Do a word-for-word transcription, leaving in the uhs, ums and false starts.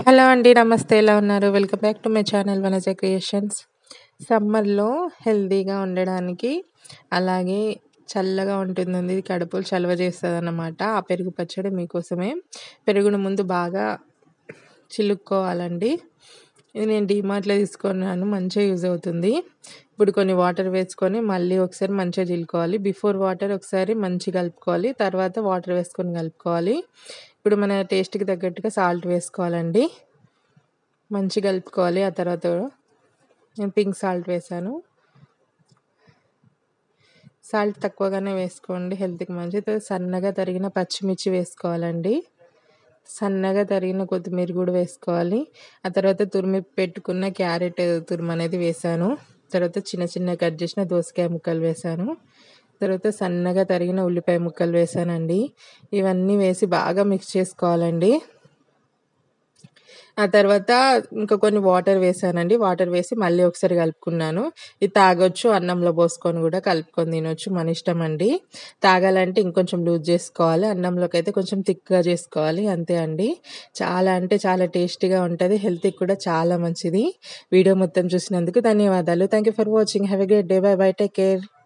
Hello అండి. నమస్తే. ఎలా ఉన్నారు? Welcome back to my channel Vanaja creations. సమ్మర్‌లో హెల్తీగా ఉండడానికి, అలాగే చల్లగా ఉంటుందండి. కడుపులు చలవ చేస్తదనమాట. ఆ పెరుగు పచ్చడి మీకోసమే. పెరుగును ముందు బాగా చిలుక్కోవాలండి. ఇది నేను డీమార్ట్‌లో తీసుకున్నాను. మంచిగా యూజ్ అవుతుంది. ఇప్పుడు కొన్ని వాటర్ వేసుకొని మళ్ళీ ఒకసారి మంచిగా చిలుక్కోవాలి. బిఫోర్ వాటర్ ఒకసారి మంచిగా కలుపుకోవాలి. తర్వాత వాటర్ వేసుకొని కలుపుకోవాలి. ఇప్పుడు మన టేస్ట్‌కి తగ్గట్టుగా సాల్ట్ వేసుకోవాలండి. మంచిగా కలుపుకోవాలి. ఆ తర్వాత నేను పింక్ సాల్ట్ వేసాను. సాల్ట్ తక్కువగానే వేసుకోండి, హెల్త్‌కి మంచిది. సన్నగా తరిగిన పచ్చిమిర్చి వేసుకోవాలండి. సన్నగా తరిగిన కొత్తిమీర కూడా వేసుకోవాలి. ఆ తర్వాత తురిమి పెట్టుకున్న క్యారెట్ తురుము అనేది వేసాను. తర్వాత చిన్న చిన్న కట్ చేసిన దోసకాయ ముక్కలు వేసాను. తర్వాత సన్నగా తరిగిన ఉల్లిపాయ ముక్కలు వేసానండి. ఇవన్నీ వేసి బాగా మిక్స్ చేసుకోవాలండి. ఆ తర్వాత ఇంకా కొన్ని వాటర్ వేసానండి. వాటర్ వేసి మళ్ళీ ఒకసారి కలుపుకున్నాను. ఇది తాగొచ్చు, అన్నంలో పోసుకొని కూడా కలుపుకొని తినొచ్చు. మన ఇష్టం అండి. తాగాలంటే ఇంకొంచెం లూజ్ చేసుకోవాలి. అన్నంలోకి అయితే కొంచెం థిక్‌గా చేసుకోవాలి. అంతే అండి. చాలా అంటే చాలా టేస్టీగా ఉంటది. హెల్త్‌కి కూడా చాలా మంచిది. వీడియో మొత్తం చూసినందుకు ధన్యవాదాలు. Thank you for watching. Have a great day. Bye bye. Take care.